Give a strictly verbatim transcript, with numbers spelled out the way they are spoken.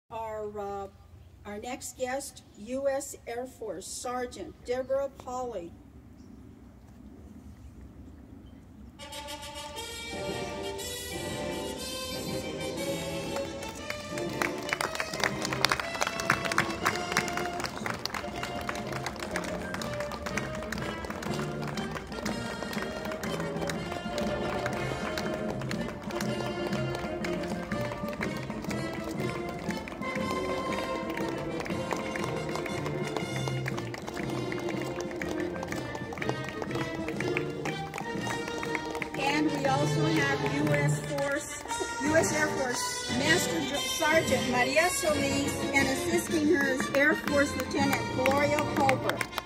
Our, uh, our next guest, U S Air Force Sergeant Deborah Pauly. And we also have U S Force, U S Air Force Master Sergeant Maria Solis, and assisting her is Air Force Lieutenant Gloria Culper.